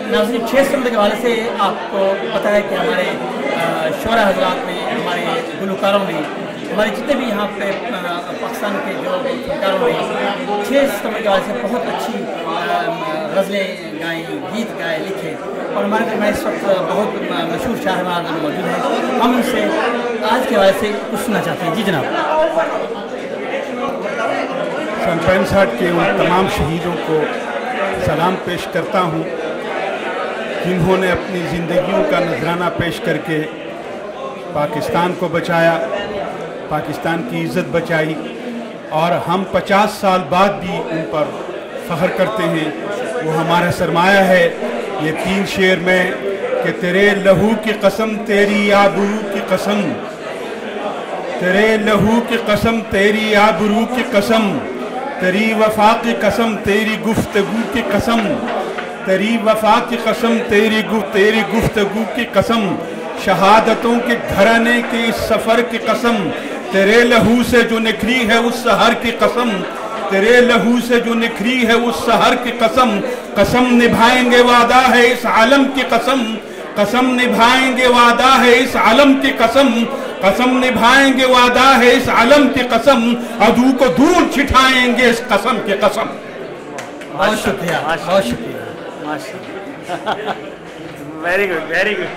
नाज़रीन 6 सितंबर के हवाले से आपको पता है कि हमारे शोरा हजरात ने, हमारे गुलकारों ने, हमारे जितने भी यहाँ पे पाकिस्तान के जो फनकारों ने 6 सितंबर के हवाले से बहुत अच्छी गज़लें गाएँ, गीत गाए, लिखे। और हमारे घर में इस वक्त बहुत मशहूर शायर हमारे मौजूद हैं। हम उनसे आज के हवाले से कुछ सुनना चाहते हैं। जी जनाब। सन 65 के उन तमाम शहीदों को सलाम पेश करता हूँ जिन्होंने अपनी ज़िंदगियों का नजराना पेश करके पाकिस्तान को बचाया, पाकिस्तान की इज़्ज़त बचाई। और हम 50 साल बाद भी उन पर फ़ख्र करते हैं। वो हमारा सरमाया है। ये 3 शेर में कि तेरे लहू की कसम, तेरी आबरू की कसम, तेरे लहू की कसम, तेरी आबरू की कसम, तेरी वफा की कसम, तेरी गुफ्तगू की कसम, तेरी वफा की कसम, तेरी गुफ्तगू की कसम, शहादतों के घराने के इस सफ़र की कसम, तेरे लहू से जो निखरी है उस सहर की कसम, तेरे लहू से जो निखरी है उस सहर की कसम, कसम निभाएंगे वादा है इस आलम की कसम, कसम निभाएंगे वादा है इस आलम की कसम, कसम निभाएंगे वादा है इस आलम की कसम, अदू को दूर छिटाएंगे इस कसम की कसम। बहुत शुक्रिया, बहुत शुक्रिया, माशाअल्लाह। Very good, very good.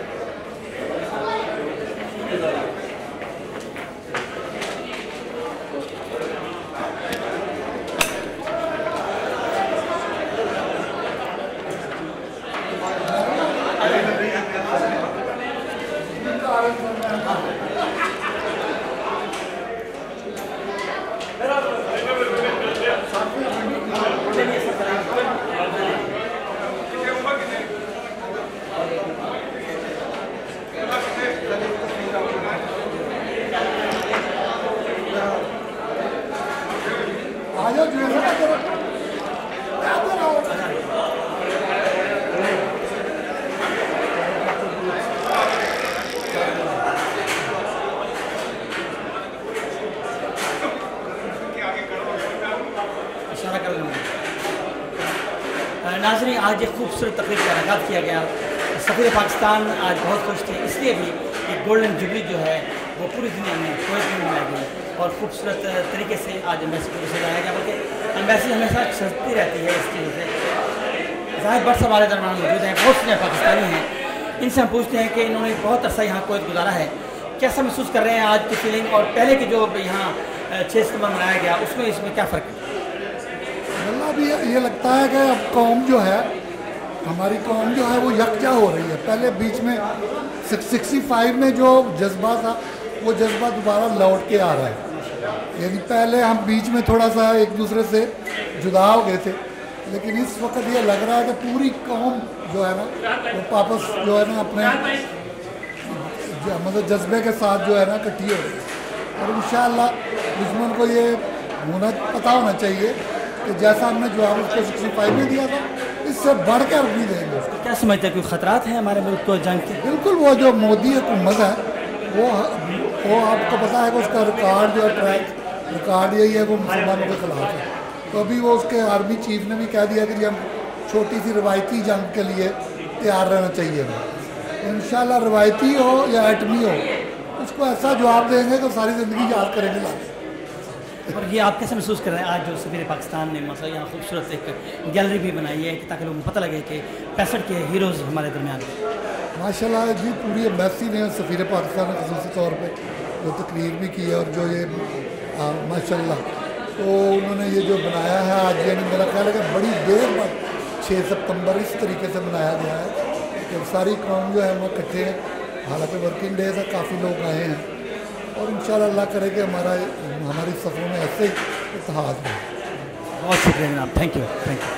नाज़रीन, आज एक खूबसूरत तकरीब का आगाज़ किया गया। सफ़ीर पाकिस्तान आज बहुत खुश थे, इसलिए भी कि गोल्डन जुबली जो है वो पूरी दुनिया में कोई भी मनाई गई और खूबसूरत तरीके से आज एम्बेसी को सजाया गया। बल्कि एम्बेसी हमेशा सजती रहती है इस चीज़ से। ज़ाहिर बट हमारे दरमियान मौजूद हैं, बहुत से पाकिस्तानी हैं। इनसे हम पूछते हैं कि इन्होंने बहुत अर्सा यहाँ कोई गुजारा है, कैसा महसूस कर रहे हैं आज की फीलिंग और पहले की जो यहाँ 6 सितंबर मनाया गया उसमें इसमें क्या फ़र्क है? अभी ये लगता है कि अब कौम जो है, हमारी कौम जो है वो यकजा हो रही है। पहले बीच में 65 में जो जज्बा था वो जज्बा दोबारा लौट के आ रहा है। यानी पहले हम बीच में थोड़ा सा एक दूसरे से जुदा हो गए थे, लेकिन इस वक्त ये लग रहा है कि पूरी कौम जो है ना वो वापस जो है ना अपने मतलब जज्बे के साथ जो है ना इकट्ठी हो रही है। और इंशाअल्लाह दुश्मन को ये पता होना चाहिए कि जैसा हमने जवाब उसको 65 में दिया था इससे बढ़कर नहीं देंगे उसको। क्या समझते हैं, कोई खतरात हैं हमारे मुल्क को जंग के? बिल्कुल, वो जो मोदी हुकूमत है वो आपको पता है कि उसका रिकॉर्ड जो है ट्रैक रिकॉर्ड यही है वो मुसलमानों के खिलाफ है। तो अभी वो उसके आर्मी चीफ ने भी कह दिया कि हम छोटी सी रवायती जंग के लिए तैयार रहना चाहिए। इंशाल्लाह रवायती हो या एटमी हो उसको ऐसा जवाब देंगे कि सारी ज़िंदगी याद करेंगे लाने। और ये आप कैसे महसूस कर रहे हैं आज जो सफ़ीर पाकिस्तान ने मतलब यहाँ खूबसूरत एक गैलरी भी बनाई है कि ताकि लोगों को पता लगे कि 65 के हीरोज़ हमारे दरमियान हैं? माशाल्लाह जी, पूरी एम्बेसी ने सफ़ीर पाकिस्तान ने ख़ुसूसी तौर पे जो तकरीर भी की है और जो ये माशाल्लाह तो उन्होंने ये जो बनाया है आज, यानी मेरा ख्याल है कि बड़ी देर बाद 6 सितंबर इस तरीके से मनाया गया है कि सारी कौम जो है वो इकट्ठे हैं। हालांकि वर्किंग डेज है, काफ़ी लोग आए हैं और इंशाल्लाह अल्लाह करे कि हमारी सफ़रों में ऐसे ही इत्तेहाद हो। बहुत शुक्रिया जनाब, थैंक यू, थैंक यू।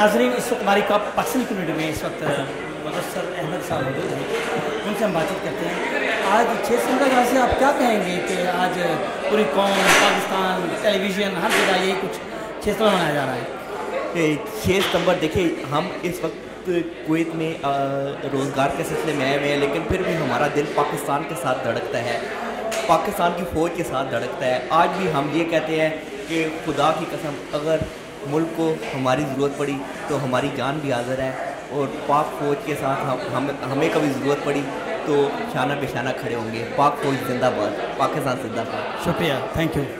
नाजरीन, इस वक्त हमारी पाकिस्तानी कम्यूनिटी में इस वक्त मुदस्सर अहमद साहब मौजूद हैं, उनसे हम बातचीत करते हैं। आज 6 सितंबर के से आप क्या कहेंगे कि आज पूरी कौम, पाकिस्तान, टेलीविज़न, हर जगह यही कुछ 6 सितंबर मनाया जा रहा है? 6 सितंबर देखिए, हम इस वक्त कुवैत में रोज़गार के सिलसिले में आए हुए हैं, लेकिन फिर भी हमारा दिल पाकिस्तान के साथ धड़कता है, पाकिस्तान की फ़ौज के साथ धड़कता है। आज भी हम ये कहते हैं कि खुदा की कसम, अगर मुल्क को हमारी ज़रूरत पड़ी तो हमारी जान भी हाज़िर है, और पाक फ़ौज के साथ हमें कभी ज़रूरत पड़ी तो शाना बेशाना खड़े होंगे। पाक फ़ौज जिंदाबाद, पाकिस्तान जिंदाबाद। शुक्रिया, थैंक यू।